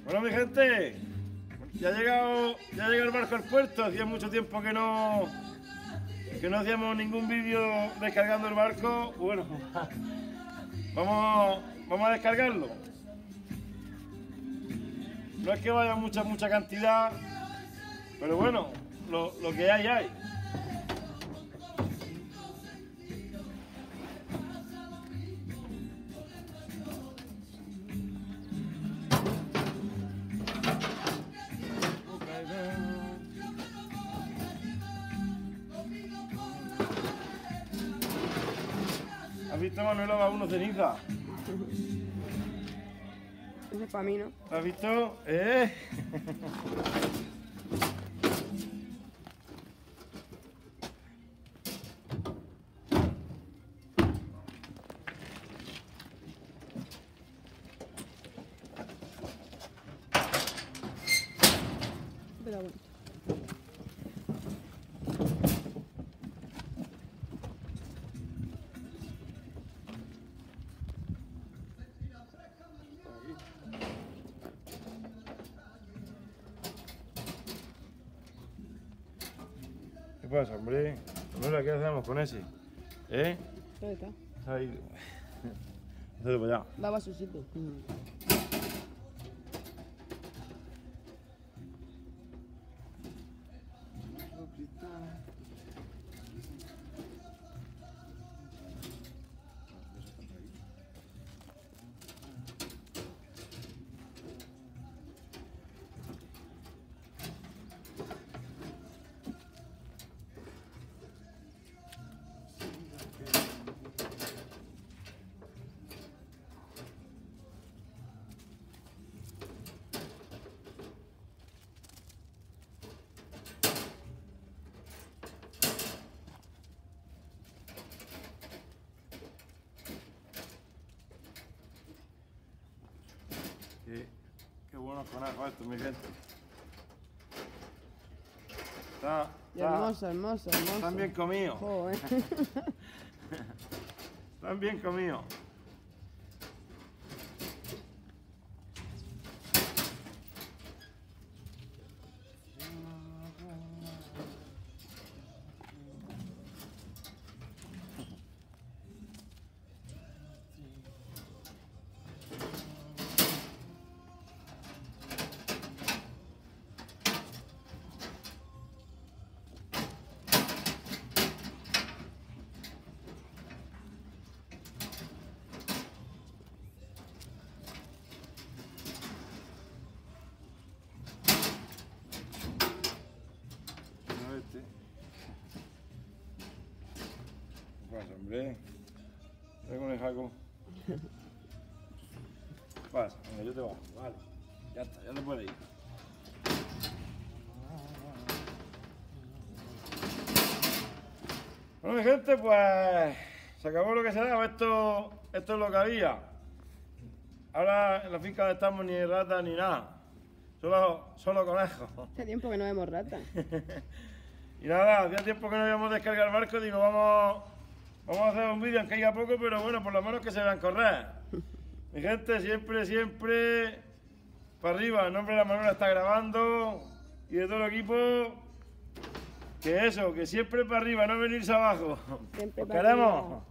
Bueno, mi gente, ya ha llegado el barco al puerto. Hacía mucho tiempo que no hacíamos ningún vídeo descargando el barco. Bueno, vamos a descargarlo. No es que vaya mucha cantidad, pero bueno, lo que hay. ¿Has visto, Manuela, va uno ceniza? Eso es para mí, ¿no? ¿Has visto? Pero bueno. ¿Qué pasa, hombre? Manuela, ¿qué hacemos con ese? ¿Dónde está? Ahí. Hazlo para allá. Va a su sitio. Qué buenos conejos estos, mi gente. Hermoso. Están bien comidos. Joder. Están bien comidos. Pues hombre, traigo un jaco. Vas, venga, yo te bajo, vale. Ya está, ya te puedes ir. Bueno, mi gente, pues se acabó lo que se daba. Esto es lo que había. Ahora en la finca no estamos ni ratas ni nada. Solo conejos. Hace tiempo que no vemos ratas. Y nada, hacía tiempo que no habíamos descargado el barco. Digo, vamos a hacer un vídeo, aunque haya poco, pero bueno, por lo menos que se vean correr. Mi gente, siempre para arriba. El nombre de la Manuela está grabando y de todo el equipo. Que siempre para arriba, no venirse abajo. Siempre Os para queremos. arriba.